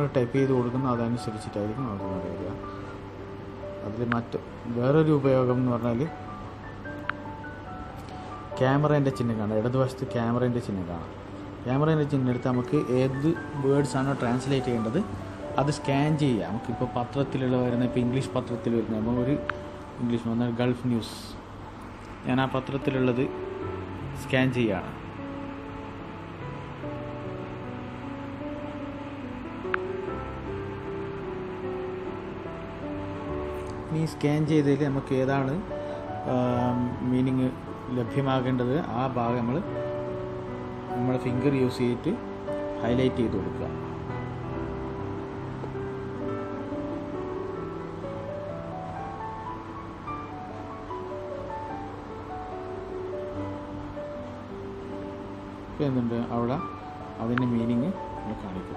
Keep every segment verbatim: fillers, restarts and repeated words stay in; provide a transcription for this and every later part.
നമ്മൾ ടൈപ്പ് ചെയ്ത് കൊടുക്കുന്ന അതനുസരിച്ചിട്ടായിരിക്കും നമുക്ക് വരിക. അതിൽ മറ്റ് വേറൊരു ഉപയോഗം എന്ന് പറഞ്ഞാൽ ക്യാമറേൻ്റെ ചിഹ്നം കാണാം. ഇടതുവശത്ത് ക്യാമറേൻ്റെ ചിഹ്നം കാണാം. ക്യാമറേൻ്റെ ചിഹ്നം എടുത്ത് നമുക്ക് ഏത് വേർഡ്സാണോ ട്രാൻസ്ലേറ്റ് ചെയ്യേണ്ടത് അത് സ്കാൻ ചെയ്യുക. നമുക്കിപ്പോൾ പത്രത്തിലുള്ള വരുന്ന ഇപ്പോൾ ഇംഗ്ലീഷ് പത്രത്തിൽ വരുന്ന നമ്മൾ ഒരു ഇംഗ്ലീഷ് വന്നാൽ ഗൾഫ് ന്യൂസ്, ഞാൻ ആ പത്രത്തിലുള്ളത് സ്കാൻ ചെയ്യുകയാണ്. ഈ സ്കാൻ ചെയ്തതിൽ നമുക്ക് ഏതാണ് മീനിങ് ലഭ്യമാകേണ്ടത് ആ ഭാഗം നമ്മൾ നമ്മുടെ ഫിംഗർ യൂസ് ചെയ്തിട്ട് ഹൈലൈറ്റ് ചെയ്ത് കൊടുക്കുക. ഇപ്പോൾ എന്തുണ്ട് അവിടെ അതിൻ്റെ മീനിങ് നമ്മൾ കാണിക്കും.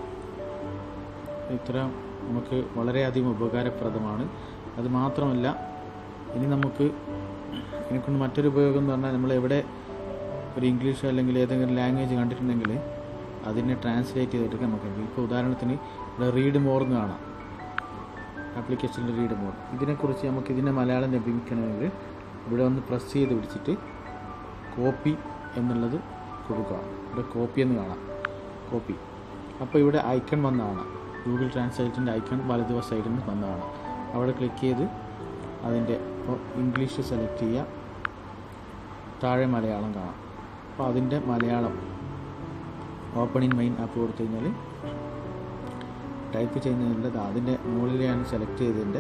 ഇത്ര നമുക്ക് വളരെയധികം ഉപകാരപ്രദമാണ്. അത് മാത്രമല്ല ഇനി നമുക്ക് ഇതിനെക്കൊണ്ട് മറ്റൊരു ഉപയോഗം എന്ന് പറഞ്ഞാൽ നമ്മൾ എവിടെ ഒരു ഇംഗ്ലീഷ് അല്ലെങ്കിൽ ഏതെങ്കിലും ലാംഗ്വേജ് കണ്ടിട്ടുണ്ടെങ്കിൽ അതിനെ ട്രാൻസ്ലേറ്റ് ചെയ്തിട്ട് നമുക്ക് ഇപ്പോൾ ഉദാഹരണത്തിന് ഇവിടെ റീഡ് മോർ എന്ന് കാണാം, ആപ്ലിക്കേഷനിൽ റീഡ് മോർ. ഇതിനെക്കുറിച്ച് നമുക്ക് ഇതിൻ്റെ മലയാളം ലഭിക്കണമെങ്കിൽ ഇവിടെ ഒന്ന് പ്രസ് ചെയ്ത് പിടിച്ചിട്ട് കോപ്പി എന്നുള്ളത് കൊടുക്കുക. ഇവിടെ കോപ്പി എന്ന് കാണാം, കോപ്പി. അപ്പോൾ ഇവിടെ ഐക്കൺ വന്നതാണ്, ഗൂഗിൾ ട്രാൻസ്ലേറ്റിൻ്റെ ഐക്കൺ വലതുവശ സൈഡിൽ നിന്ന് വന്നതാണ്. അവിടെ ക്ലിക്ക് ചെയ്ത് അതിൻ്റെ ഇപ്പോൾ ഇംഗ്ലീഷ് സെലക്ട് ചെയ്യുക, താഴെ മലയാളം കാണാം. അപ്പോൾ അതിൻ്റെ Malayalam open in main app കൊടുത്തു കഴിഞ്ഞാൽ ടൈപ്പ് ചെയ്യുന്നതിൻ്റെ അതിൻ്റെ മുകളിൽ ഞാൻ സെലക്ട് ചെയ്തതിൻ്റെ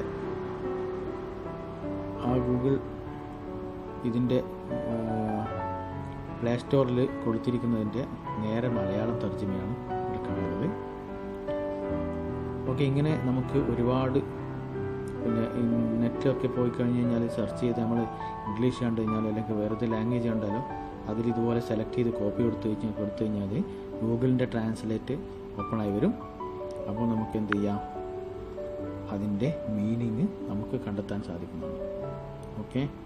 ആ ഗൂഗിൾ ഇതിൻ്റെ പ്ലേ സ്റ്റോറിൽ കൊടുത്തിരിക്കുന്നതിൻ്റെ നേരെ മലയാളം തർജ്ജമയാണ് ഇവിടെ കാണുന്നത്. ഓക്കെ, ഇങ്ങനെ നമുക്ക് ഒരുപാട് പിന്നെ നെറ്റൊക്കെ പോയി കഴിഞ്ഞ് കഴിഞ്ഞാൽ സെർച്ച് ചെയ്ത് നമ്മൾ ഇംഗ്ലീഷ് കണ്ടു കഴിഞ്ഞാൽ അല്ലെങ്കിൽ വേറെ ലാംഗ്വേജ് കണ്ടാലോ അതിൽ ഇതുപോലെ സെലക്ട് ചെയ്ത് കോപ്പി കൊടുത്തു കഴിഞ്ഞാൽ കൊടുത്തു കഴിഞ്ഞാൽ ഗൂഗിളിൻ്റെ ട്രാൻസ്ലേറ്റ് ഓപ്പണായി വരും. അപ്പോൾ നമുക്ക് എന്ത് ചെയ്യാം, അതിൻ്റെ മീനിങ് നമുക്ക് കണ്ടെത്താൻ സാധിക്കുന്നതാണ്. ഓക്കെ.